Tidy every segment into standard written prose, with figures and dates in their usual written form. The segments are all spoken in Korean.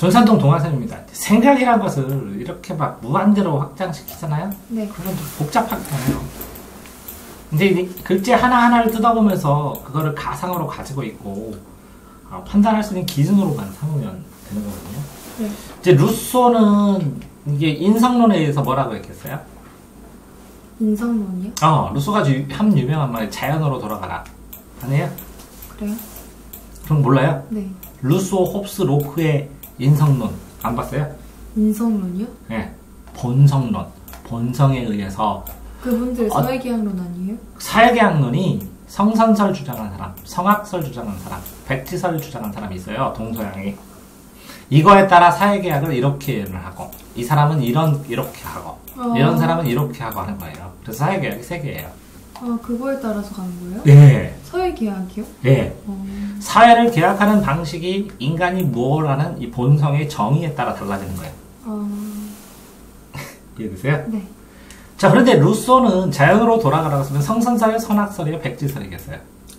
존산동 동화쌤입니다. 생각이란 것을 이렇게 막 무한대로 확장시키잖아요? 네. 그러면 좀 복잡하게 되네요. 근데 이 글자 하나하나를 뜯어보면서 그거를 가상으로 가지고 있고 판단할 수 있는 기준으로만 삼으면 되는 거거든요. 네. 이제 루소는 이게 인성론에 의해서 뭐라고 했겠어요? 인성론이요? 루소가 한 유명한 말이 자연으로 돌아가라. 아니에요? 그래요? 그럼 몰라요? 네. 루소, 홉스, 로크의 인성론 안 봤어요? 인성론이요? 네. 본성론. 본성에 의해서 그분들 사회계약론 아니에요? 사회계약론이 성선설 주장한 사람, 성악설 주장한 사람, 백지설 주장한 사람이 있어요. 동서양이. 이거에 따라 사회계약을 이렇게 예를 하고 이 사람은 이렇게 하고 이런 사람은 이렇게 하고 하는 거예요. 그래서 사회계약이 세 개예요. 그거에 따라서 가는 거예요? 네. 사회계약이요? 네. 사회를 계약하는 방식이 인간이 뭘 하는 이 본성의 정의에 따라 달라지는 거예요. 이해되세요? 네. 자, 그런데 루소는 자연으로 돌아가라고 쓰면 성선설, 선악설이요, 백지설이겠어요?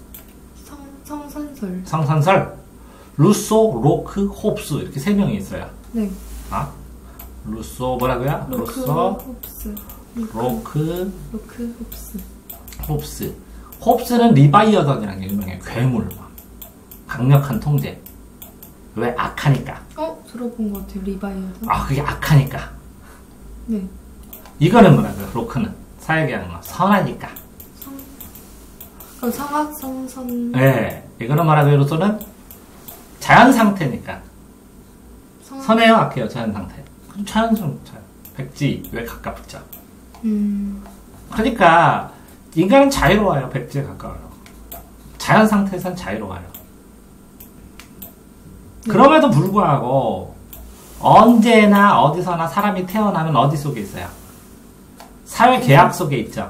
성선설. 성선설, 루소, 로크, 홉스 이렇게 세 명이 있어요. 네. 루소 뭐라고요? 루소, 홉스. 로크, 홉스. 홉스. 홉스는 리바이어던이라는 게 유명해요. 괴물. 강력한 통제. 왜? 악하니까. 들어본 것 같아요. 리바이어던. 그게 악하니까. 네. 이거는 뭐라고요? 로크는 사회계약론 선하니까. 성악, 성선. 네. 이거는 뭐라고요? 루소는 자연 상태니까. 선해요, 악해요, 자연 상태. 자연. 백지, 왜 가깝죠? 그러니까, 인간은 자유로워요, 백지에 가까워요. 자연 상태에선 자유로워요. 그럼에도 불구하고, 언제나 어디서나 사람이 태어나면 어디 속에 있어요? 사회 계약 속에 있죠.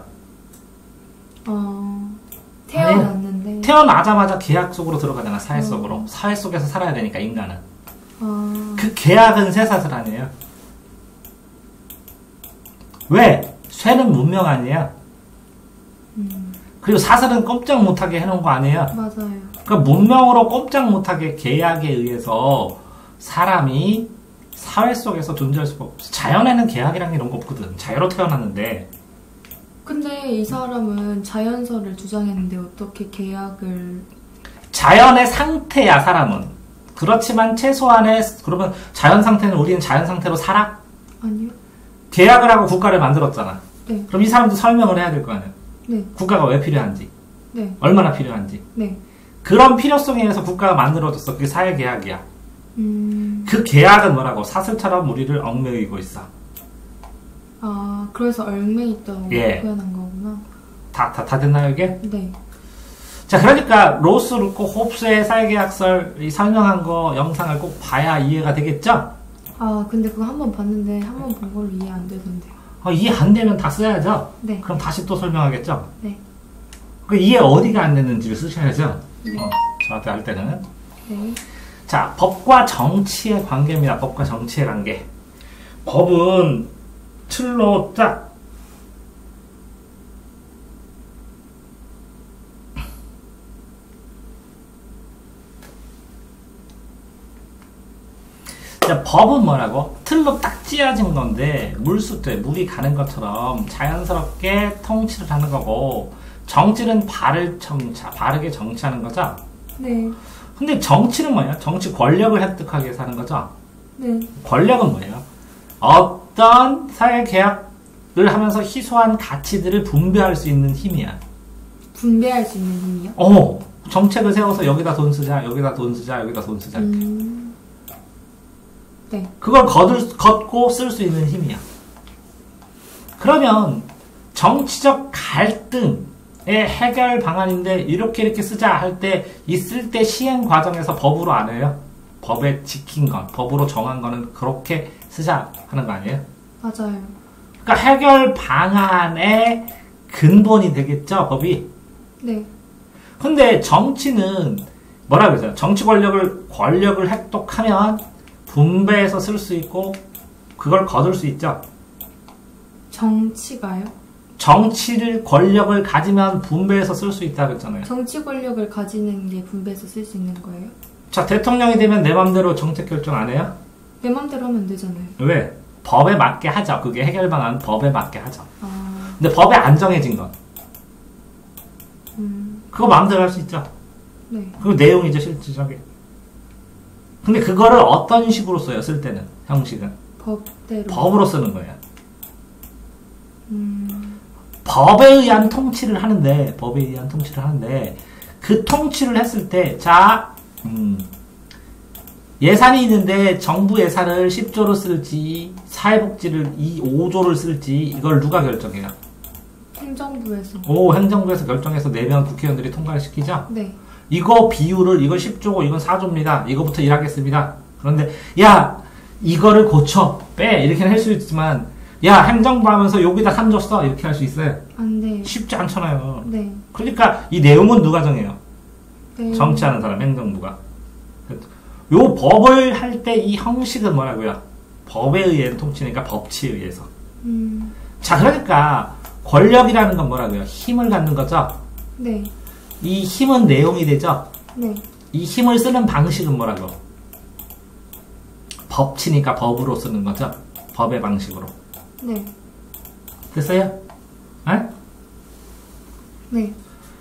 태어났는데. 태어나자마자 계약 속으로 들어가잖아, 사회 속으로. 사회 속에서 살아야 되니까, 인간은. 그 계약은 쇠사슬 아니에요? 왜? 쇠는 문명 아니에요? 그리고 사슬은 꼼짝 못하게 해놓은 거 아니에요? 맞아요. 그러니까 문명으로 꼼짝 못하게 계약에 의해서 사람이 사회 속에서 존재할 수가 없어. 자연에는 계약이랑 이런 거 없거든. 자유로 태어났는데. 근데 이 사람은 자연설을 주장했는데 어떻게 계약을... 자연의 상태야, 사람은. 그렇지만 최소한의, 그러면 자연 상태는 우리는 자연 상태로 살아? 아니요. 계약을 하고 국가를 만들었잖아. 네. 그럼 이 사람도 설명을 해야 될 거 아니야. 네. 국가가 왜 필요한지. 네. 얼마나 필요한지. 네. 그런 필요성에 의해서 국가가 만들어졌어. 그게 사회계약이야. 그 계약은 뭐라고? 사슬처럼 우리를 얽매이고 있어. 그래서 얽매있다고 표현한 거구나. 다 됐나요, 이게? 네. 자, 그러니까 로스, 루코, 홉스의 사회계약설 이 설명한 거 영상을 꼭 봐야 이해가 되겠죠? 근데 그거 한 번 봤는데 한 번 본 걸로 이해 안 되던데요. 이해 안 되면 다 써야죠? 네. 그럼 다시 또 설명하겠죠? 네. 그 이해 어디가 안 됐는지를 쓰셔야죠? 네. 저한테 할 때는. 네. 자, 법과 정치의 관계입니다. 법과 정치의 관계. 법은 틀로 짝. 자, 법은 뭐라고? 틀로 딱 찌어진 건데 물수대 물이 가는 것처럼 자연스럽게 통치를 하는 거고, 정치는 바르게 정치하는 거죠? 네. 근데 정치는 뭐예요? 정치 권력을 획득하기 위해서 하는 거죠? 네. 권력은 뭐예요? 어떤 사회 계약을 하면서 희소한 가치들을 분배할 수 있는 힘이야. 분배할 수 있는 힘이요? 정책을 세워서 여기다 돈 쓰자, 여기다 돈 쓰자, 여기다 돈 쓰자. 네. 그걸 걷고 쓸 수 있는 힘이야. 그러면 정치적 갈등의 해결 방안인데 이렇게 쓰자 할 때 있을 때 시행 과정에서 법으로 안 해요? 법에 지킨 건, 법으로 정한 거는 그렇게 쓰자 하는 거 아니에요? 맞아요. 그러니까 해결 방안의 근본이 되겠죠, 법이? 네. 근데 정치는 뭐라 그러죠? 정치 권력을 획득하면 분배해서 쓸 수 있고 그걸 거둘 수 있죠. 정치가요? 권력을 가지면 분배해서 쓸 수 있다고 했잖아요. 정치 권력을 가지는 게 분배해서 쓸 수 있는 거예요? 자, 대통령이 되면 내 맘대로 정책 결정 안 해요? 내 맘대로 하면 안 되잖아요. 왜? 법에 맞게 하죠. 그게 해결 방안은 법에 맞게 하죠. 아, 근데 법에 안 정해진 건 그거 마음대로 할 수 있죠. 네. 그 내용이죠, 실질적인. 근데 그거를 어떤 식으로 써요, 쓸 때는? 형식은. 법대로. 법으로 쓰는 거예요. 법에 의한 통치를 하는데, 그 통치를 했을 때, 자, 예산이 있는데 정부 예산을 10조로 쓸지, 사회복지를 5조를 쓸지, 이걸 누가 결정해요? 행정부에서. 행정부에서 결정해서 내면 국회의원들이 통과를 시키죠? 네. 이거 비율을, 이거 10조고, 이건 4조입니다. 이거부터 일하겠습니다. 그런데, 야, 이거를 고쳐, 빼, 이렇게 할 수 있지만, 야, 행정부 하면서 여기다 3조 써, 이렇게 할 수 있어요. 안 돼. 쉽지 않잖아요. 네. 그러니까, 이 내용은 누가 정해요? 네. 정치하는 사람, 행정부가. 요 법을 할 때 이 형식은 뭐라고요? 법에 의한 통치니까 법치에 의해서. 자, 그러니까, 권력이라는 건 뭐라고요? 힘을 갖는 거죠? 네. 이 힘은 내용이 되죠? 네. 이 힘을 쓰는 방식은 뭐라고? 법치니까 법으로 쓰는 거죠? 법의 방식으로. 네. 됐어요? 에? 네.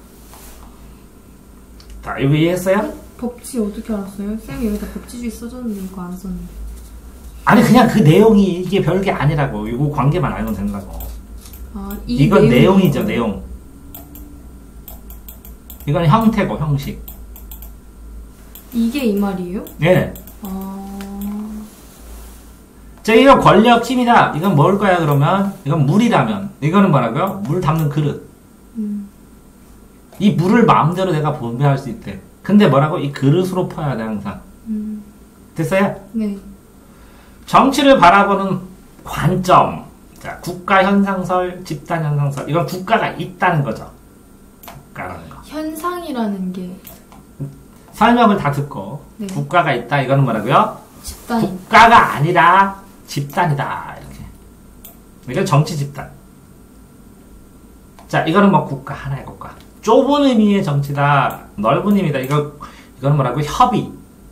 자, 이거 이해했어요? 법치 어떻게 알았어요? 쌤이 여기다 법치주의 써줬는데 이거 안 썼는데. 아니, 그냥 그 내용이 이게 별게 아니라고. 이거 관계만 알면 된다고. 아, 이건 내용이죠, 내용. 이건 형태고, 형식. 이게 이 말이에요? 예. 아, 자, 이거 권력, 힘이다. 이건 뭘 거야, 그러면? 이건 물이라면. 이거는 뭐라고요? 물 담는 그릇. 이 물을 마음대로 내가 분배할 수 있대. 근데 뭐라고? 이 그릇으로 퍼야 돼, 항상. 됐어요? 네. 정치를 바라보는 관점. 자, 국가 현상설, 집단 현상설. 이건 국가가 있다는 거죠. 국가라는 거. 현상이라는 게 설명을 다 듣고, 네. 국가가 있다. 이거는 뭐라고요? 집단. 국가가 아니라 집단이다. 이렇게. 이건 정치 집단. 자, 이거는 뭐 국가, 하나의 국가. 좁은 의미의 정치다. 넓은 의미다. 이거는 뭐라고요? 협의.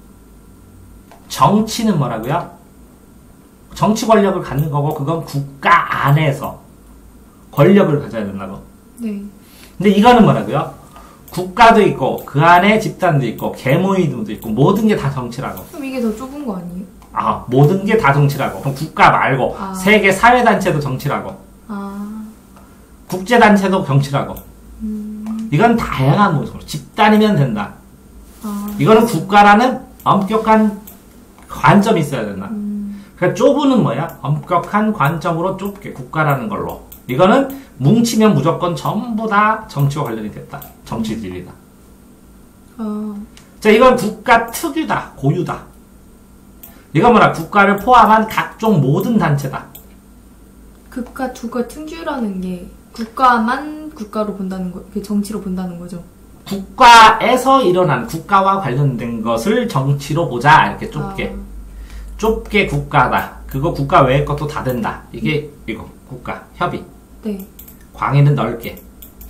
정치는 뭐라고요? 정치 권력을 갖는 거고, 그건 국가 안에서 권력을 가져야 된다고. 네. 근데 이거는 뭐라고요? 국가도 있고, 그 안에 집단도 있고, 계모이즘도 있고, 모든 게 다 정치라고. 그럼 이게 더 좁은 거 아니에요? 아, 모든 게 다 정치라고. 그럼 국가 말고, 아. 세계 사회단체도 정치라고. 아, 국제단체도 정치라고. 이건 다양한 모습으로. 집단이면 된다. 아, 이거는 국가라는 엄격한 관점이 있어야 된다. 그러니까 좁은은 뭐야? 엄격한 관점으로 좁게 국가라는 걸로. 이거는 뭉치면 무조건 전부 다 정치와 관련이 됐다. 정치질이다. 아, 자, 이건 국가 특유다. 고유다. 이건 뭐라? 국가를 포함한 각종 모든 단체다. 국가 두가 특유라는 게 국가만 국가로 본다는 거, 그 정치로 본다는 거죠. 국가에서 일어난 국가와 관련된 것을 정치로 보자. 이렇게 좁게. 좁게 국가다. 그거 국가 외의 것도 다 된다. 이게 이거 국가 협의. 네. 광의는 넓게.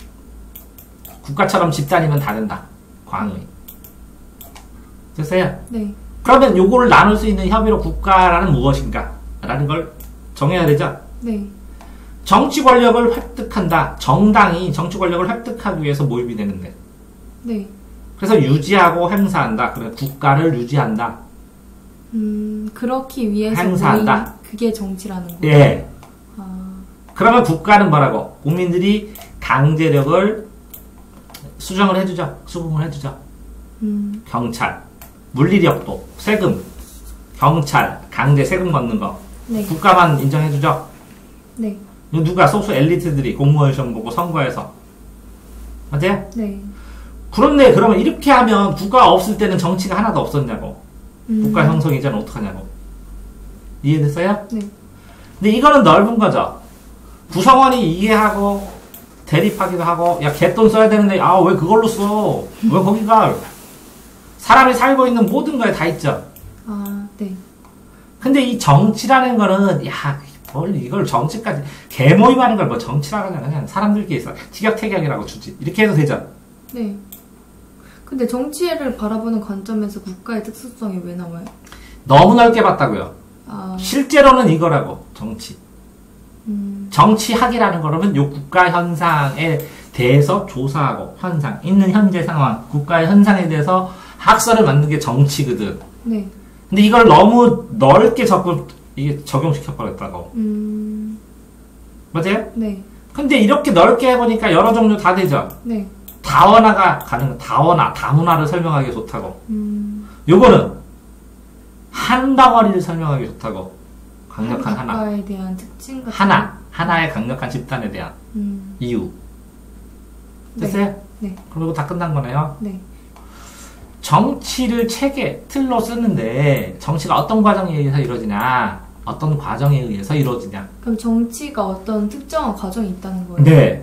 국가처럼 집단이면 다 된다. 광의. 됐어요? 네. 그러면 요거를 나눌 수 있는 협의로 국가라는 무엇인가? 라는 걸 정해야 되죠? 네. 정치 권력을 획득한다. 정당이 정치 권력을 획득하기 위해서 모임이 되는데. 네. 그래서 유지하고 행사한다. 그래서 국가를 유지한다. 그렇기 위해서 행사한다. 모임, 그게 정치라는 거. 예. 아, 그러면 국가는 뭐라고? 국민들이 강제력을 수정을 해주죠. 수긍을 해주죠. 경찰, 물리력도, 세금, 경찰, 강제 세금 걷는 거. 네. 국가만 인정해주죠. 네. 누가 소수 엘리트들이 공무원 시험 보고 선거에서. 맞아요? 네. 그런데 그러면 이렇게 하면 국가가 없을 때는 정치가 하나도 없었냐고. 국가 형성 이제는 어떡하냐고. 이해됐어요? 네. 근데 이거는 넓은 거죠. 구성원이 이해하고 대립하기도 하고, 야, 갯돈 써야 되는데, 아, 왜 그걸로 써? 왜 거기가? 사람이 살고 있는 모든 거에 다 있죠. 아, 네. 근데 이 정치라는 거는, 야, 뭘 이걸 정치까지, 개모임하는 걸 뭐 정치라고 하냐. 그냥 사람들끼리 있어. 티격태격이라고 주지. 이렇게 해도 되죠. 네. 근데 정치를 바라보는 관점에서 국가의 특수성이 왜 나와요? 너무 넓게 봤다고요. 실제로는 이거라고, 정치. 정치학이라는 거라면 요 국가 현상에 대해서 조사하고, 현상, 있는 현재 상황, 국가의 현상에 대해서 학설을 만드는 게 정치거든. 네. 근데 이걸 너무 넓게 이게 적용시켜버렸다고. 맞아요? 네. 근데 이렇게 넓게 해보니까 여러 종류 다 되죠? 네. 다원화가 가능한, 다문화를 설명하기 좋다고. 요거는 한 덩어리를 설명하기 좋다고. 강력한 하나. 국가에 대한 특징 같은 하나의 강력한 집단에 대한 이유. 됐어요? 네. 그럼 이거 다 끝난 거네요. 네. 정치를 체계, 틀로 쓰는데 정치가 어떤 과정에 의해서 이루어지냐, 어떤 과정에 의해서 이루어지냐. 그럼 정치가 어떤 특정한 과정이 있다는 거예요? 네.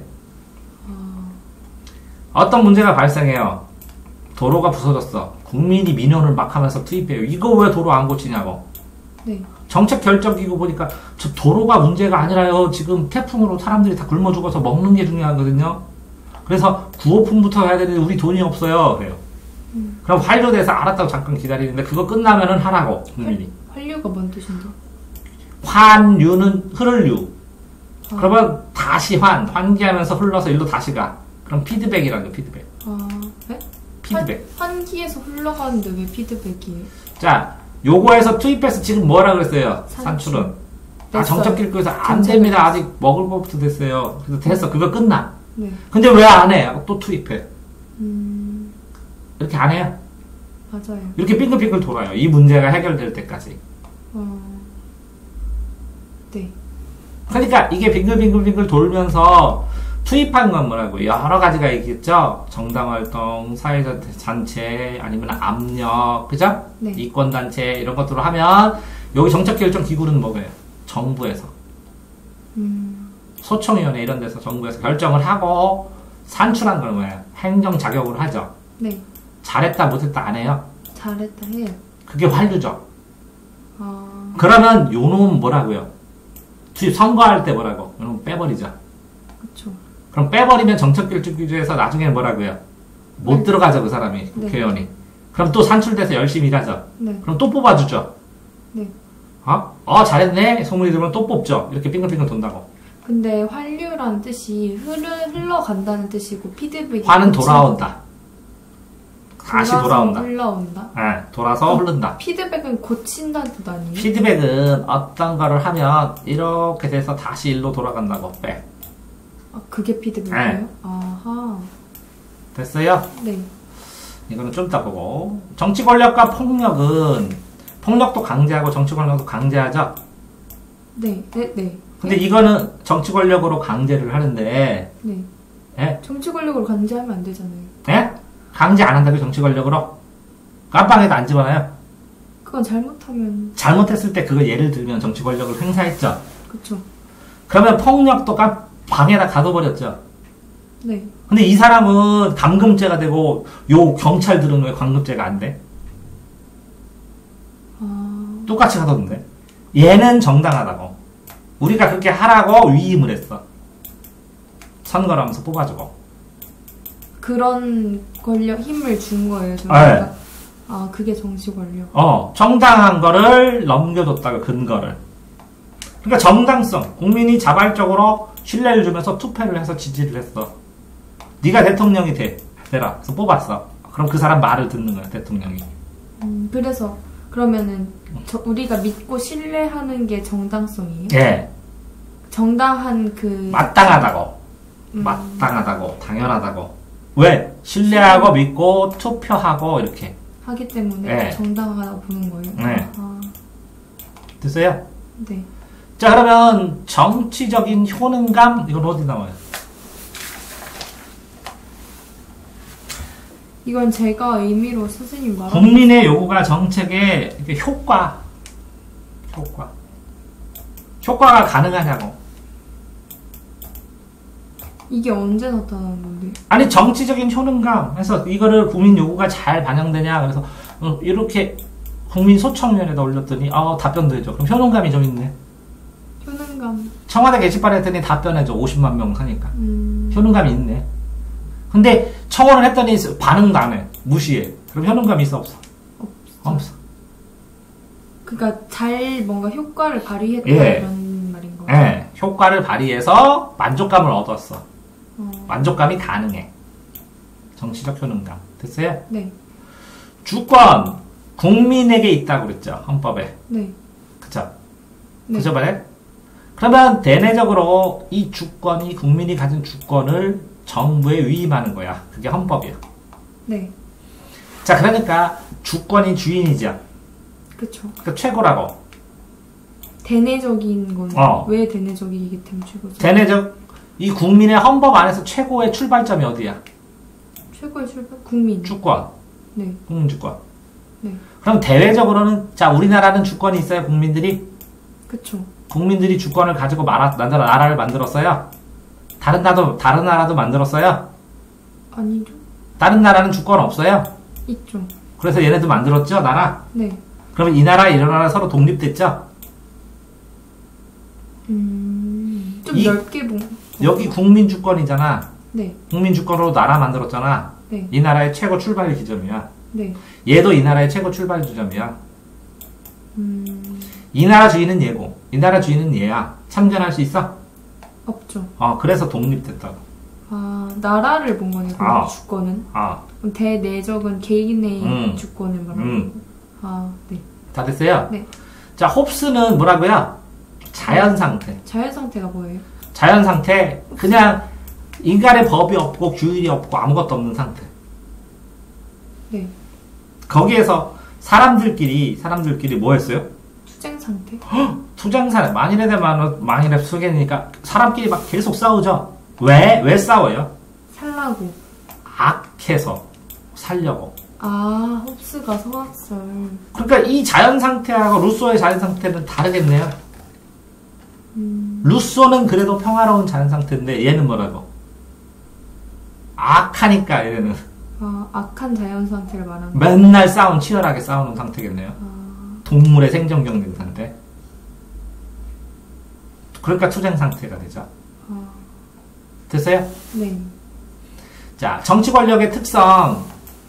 어떤 문제가 발생해요. 도로가 부서졌어. 국민이 민원을 막 하면서 투입해요. 이거 왜 도로 안 고치냐고. 네. 정책 결정기구 보니까 저 도로가 문제가 아니라요. 지금 태풍으로 사람들이 다 굶어 죽어서 먹는 게 중요하거든요. 그래서 구호품부터 해야 되는데 우리 돈이 없어요. 그래요. 그럼 환류돼서 알았다고 잠깐 기다리는데 그거 끝나면은 하라고 국민이. 환류가 뭔 뜻인데? 환류는 흐를류. 그러면 다시 환기하면서 흘러서 일로 다시 가. 그럼 피드백이라는 거, 피드백. 네? 피드백. 환기에서 흘러가는데 왜 피드백이에요? 자, 요거에서 투입해서 지금 뭐라 그랬어요? 산출은. 정적 길거에서 안 됩니다. 아직 먹을 법부터 됐어요. 그래서 됐어. 그거 끝나. 네. 근데 왜 안 해? 또 투입해. 이렇게 안 해요. 맞아요. 이렇게 빙글빙글 돌아요. 이 문제가 해결될 때까지. 네. 그러니까 이게 빙글빙글 돌면서 투입한 건 뭐라고? 여러 가지가 있겠죠? 정당활동, 사회적 잔체, 아니면 압력, 그죠? 네. 이권단체, 이런 것들을 하면, 여기 정책결정기구는 뭐예요? 정부에서. 소청위원회 이런 데서 정부에서 결정을 하고, 산출한 건 뭐예요? 행정자격으로 하죠? 네. 잘했다, 못했다 안 해요? 잘했다 해요. 그게 환류죠. 그러면 요 놈은 뭐라고요? 선거할 때 뭐라고? 요 놈은 빼버리죠. 그쵸. 그럼 빼버리면 정책결정기구에서 나중에 뭐라고요? 못 들어가죠, 그 사람이, 국회의원이. 네. 그럼 또 산출돼서 열심히 일하죠. 네. 그럼 또 뽑아주죠. 네. 잘했네. 소문이 들으면 또 뽑죠. 이렇게 빙글빙글 돈다고. 근데 환류라는 뜻이 흘러간다는 뜻이고 피드백이 환은 돌아온다. 다시 돌아온다. 흘러온다. 네, 돌아서 흐른다. 피드백은 고친다는 뜻 아니에요? 피드백은 어떤 거를 하면 이렇게 돼서 다시 일로 돌아간다고. 백. 그게 피드백이에요? 네. 아하. 됐어요? 네. 이거는 좀 이따 보고. 정치 권력과 폭력은 폭력도 강제하고 정치 권력도 강제하죠? 네. 네. 근데 이거는 정치 권력으로 강제를 하는데. 네. 예? 정치 권력으로 강제하면 안 되잖아요. 예? 강제 안 한다고 정치 권력으로? 깜빵에도 안 집어넣어요? 그건 잘못하면. 잘못했을 때 그거 예를 들면 정치 권력을 행사했죠? 그쵸. 그러면 폭력도 방에다 가둬버렸죠? 네. 근데 이 사람은 감금죄가 되고 요 경찰들은 왜 감금죄가 안 돼? 똑같이 가뒀는데 얘는 정당하다고 우리가 그렇게 하라고 위임을 했어. 선거를 하면서 뽑아주고 그런 권력 힘을 준 거예요 정치가? 네. 그게 정치 권력. 정당한 거를 넘겨줬다고 근거를. 그러니까 정당성, 국민이 자발적으로 신뢰를 주면서 투표를 해서 지지를 했어. 네가 대통령이 되라. 그래서 뽑았어. 그럼 그 사람 말을 듣는 거야, 대통령이. 그래서 그러면은 우리가 믿고 신뢰하는 게 정당성이에요? 예. 정당한 마땅하다고. 마땅하다고. 당연하다고. 왜? 신뢰하고 믿고 투표하고 이렇게. 하기 때문에 네. 정당하다고 보는 거예요? 네. 됐어요? 네. 자, 그러면 정치적인 효능감, 이건 어디 나와요? 이건 제가 의미로 선생님 말한 국민의 요구가 정책의 효과가 가능하냐고. 이게 언제 나타나는 건데? 아니, 정치적인 효능감 해서 이거를 국민 요구가 잘 반영되냐. 그래서 이렇게 국민 소청위원회에다 올렸더니 답변도 해줘. 그럼 효능감이 좀 있네. 효능감. 청와대 게시판에 했더니 답변해줘. 50만 명 사니까. 효능감이 있네. 근데 청원을 했더니 반응도 안 해. 무시해. 그럼 효능감이 있어 없어? 없어. 그러니까 잘 뭔가 효과를 발휘했다 예. 이런 말인 거예요. 예, 효과를 발휘해서 만족감을 얻었어. 만족감이 가능해. 정치적 효능감. 됐어요? 네. 주권, 국민에게 있다고 그랬죠. 헌법에. 네. 그쵸? 네. 그죠, 말해? 그러면 대내적으로 이 주권이, 국민이 가진 주권을 정부에 위임하는 거야. 그게 헌법이야. 네. 자, 그러니까 주권이 주인이죠. 그쵸. 그 최고라고. 대내적인 건 어. 왜 대내적이기 때문에 최고죠? 대내적, 이 국민의 헌법 안에서 최고의 출발점이 어디야? 최고의 출발? 국민. 주권. 네. 국민주권. 네. 그럼 대외적으로는, 자, 우리나라는 주권이 있어요, 국민들이? 그쵸. 국민들이 주권을 가지고 나라를 만들었어요? 다른 나라도 만들었어요? 아니죠. 다른 나라는 주권 없어요? 있죠. 그래서 얘네도 만들었죠, 나라? 네. 그러면 이 나라, 이 나라 서로 독립됐죠? 좀 이- 넓게 여기 국민주권이잖아. 네. 국민주권으로 나라 만들었잖아. 네. 이 나라의 최고 출발 지점이야. 네. 얘도 이 나라의 최고 출발 지점이야. 음, 이 나라 주인은 얘고, 이 나라 주인은 얘야. 참전할 수 있어? 없죠. 그래서 독립됐다고. 아, 나라를 본 거네요. 아. 주권은. 아, 그럼 대내적은 개인의 주권을 말하는 거. 아, 네. 다 됐어요? 네. 자, 홉스는 뭐라고요? 자연 상태. 자연 상태가 뭐예요? 자연 상태, 그냥 인간의 법이 없고 규율이 없고 아무것도 없는 상태. 네. 거기에서 사람들끼리 뭐 했어요? 투쟁 상태? 투쟁사는 만일에 수개니까 사람끼리 막 계속 싸우죠. 왜 싸워요? 살라고. 악해서 살려고. 아, 홉스가 성악설. 그러니까 이 자연 상태하고 루소의 자연 상태는 다르겠네요. 루소는 그래도 평화로운 자연 상태인데 얘는 뭐라고? 악하니까 얘는 아, 악한 자연 상태를 말하는 거. 맨날 치열하게 싸우는 상태겠네요. 동물의 생존 경쟁 상태. 그러니까 투쟁 상태가 되죠. 됐어요? 네. 자, 정치 권력의 특성.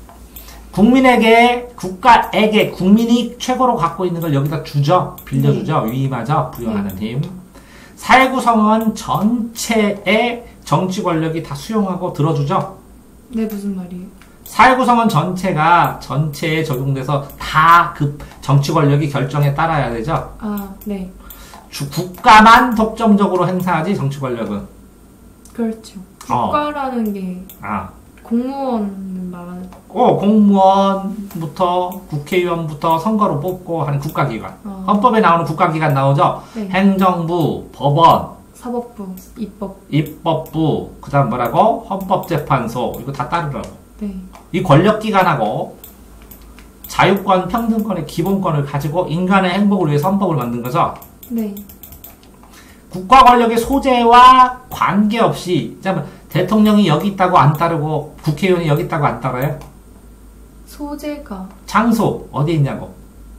국가에게 국민이 최고로 갖고 있는 걸 여기다 주죠. 빌려주죠. 위임하죠. 부여하는 힘. 사회 구성원 전체의 정치 권력이 다 수용하고 들어주죠. 네, 무슨 말이에요? 사회 구성원 전체에 적용돼서 다 그 정치 권력이 결정에 따라야 되죠. 아, 네. 국가만 독점적으로 행사하지 정치 권력은. 그렇죠. 국가라는 게 공무원 말하는 공무원부터 국회의원부터 선거로 뽑고 하는 국가기관. 헌법에 나오는 국가기관 나오죠. 네. 행정부, 법원, 사법부, 입법부, 그 다음 뭐라고? 헌법재판소. 이거 다 따르라고. 네. 이 권력기관하고 자유권, 평등권의 기본권을 가지고 인간의 행복을 위해서 헌법을 만든 거죠. 네. 국가 권력의 소재와 관계없이, 대통령이 여기 있다고 안 따르고 국회의원이 여기 있다고 안 따라요? 소재가 장소, 어디 있냐고.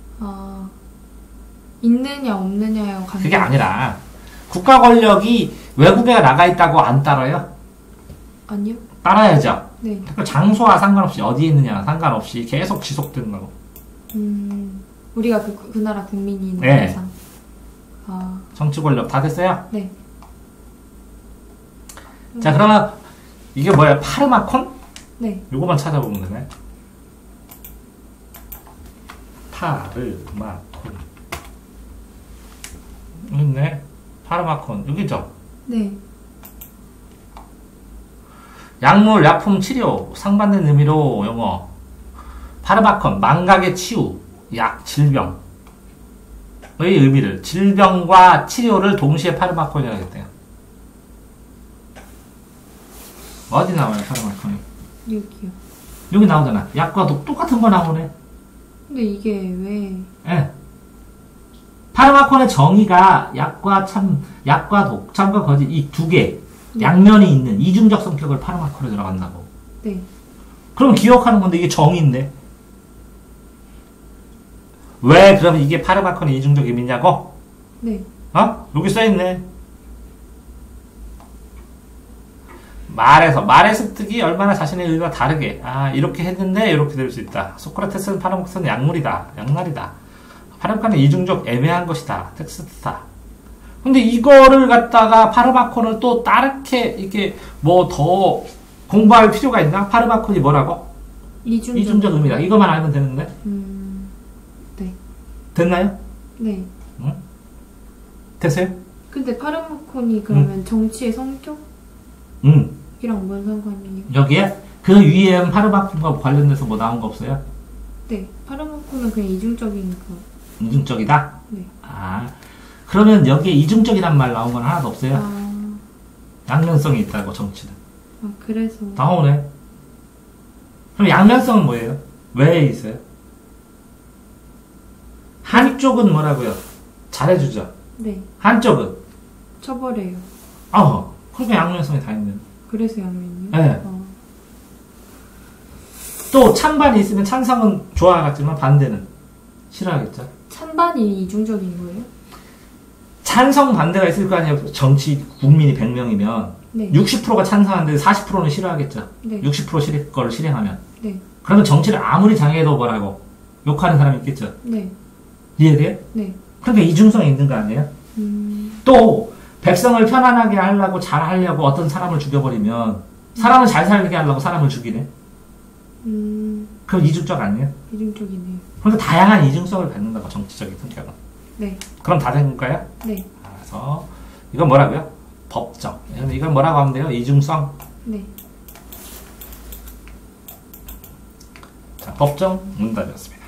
있느냐 없느냐요. 그게 아니라 국가 권력이 외국에 나가 있다고 안 따라요? 아니요. 따라야죠. 네. 그 장소와 상관없이 어디에 있느냐 상관없이 계속 지속되는 거고. 우리가 그 나라 국민인 네. 이상. 정치 권력 다 됐어요? 네. 자, 그러면 이게 뭐야? 파르마콘? 네. 요거만 찾아보면 되네. 파르마콘. 여기 있네. 파르마콘. 여기죠? 네. 약물, 약품, 치료, 상반된 의미로 영어. 파르마콘, 망각의 치유, 약, 질병. 의 의미를, 질병과 치료를 동시에 파르마콘이라고 했대요. 어디 나와요, 파르마콘이? 여기요. 여기 나오잖아. 약과 독, 똑같은 거 나오네. 근데 이게 왜? 예. 파르마콘의 정의가 약과 독, 참과 거짓, 이 두 개, 양면이 있는 이중적 성격을 파르마콘에 들어간다고. 네. 그럼 기억하는 건데 이게 정의인데. 왜 그러면 이게 파르마콘의 이중적 의미냐고? 네. 여기 써있네. 말의 습득이 얼마나 자신의 의견과 다르게, 이렇게 했는데 이렇게 될 수 있다. 소크라테스는 파르마콘은 약물이다. 약날이다. 파르마코는 이중적 애매한 것이다. 텍스트다. 근데 이거를 갖다가 파르마코는 또 다르게 이게 뭐 더 공부할 필요가 있나? 파르마콘이 뭐라고? 이중적 의미다. 이것만 알면 되는데. 네. 됐나요? 네. 응? 됐어요? 근데 파르마콘이 그러면 정치의 성격이랑 뭔 상관이에요? 여기에 그 위에 파르마콘과 관련돼서 뭐 나온 거 없어요? 네. 파르마콘은 그냥 이중적인 거. 이중적이다? 네. 아, 그러면 여기에 이중적이란 말 나온 건 하나도 없어요? 아, 양면성이 있다고, 정치는. 그래서. 나오네. 그럼 양면성은 뭐예요? 왜 있어요? 한쪽은 뭐라고요? 잘해주죠. 네. 한쪽은 처벌해요. 그러니까 양면성이 다 있는. 그래서 양면이요? 네. 또 찬반이 있으면 찬성은 좋아하겠지만 반대는 싫어하겠죠. 찬반이 이중적인 거예요? 찬성 반대가 있을 거 아니에요. 정치 국민이 100명이면 네. 60%가 찬성하는데 40%는 싫어하겠죠. 네. 60% 걸 실행하면. 네. 그러면 정치를 아무리 장애해도 뭐라고 욕하는 사람이 있겠죠. 네. 이해돼요? 네. 그러니까 이중성이 있는 거 아니에요? 또 백성을 편안하게 하려고 잘 하려고 어떤 사람을 죽여버리면 사람을 잘 살게 하려고 사람을 죽이네. 그럼 이중적 아니에요? 이중적이네요. 그러니까 다양한 이중성을 갖는다고 정치적인 성격은. 네. 그럼 다 된 건가요? 네. 그래서 이건 뭐라고요? 법정. 이건 뭐라고 하면 돼요? 이중성. 네. 자, 법정 문답이었습니다.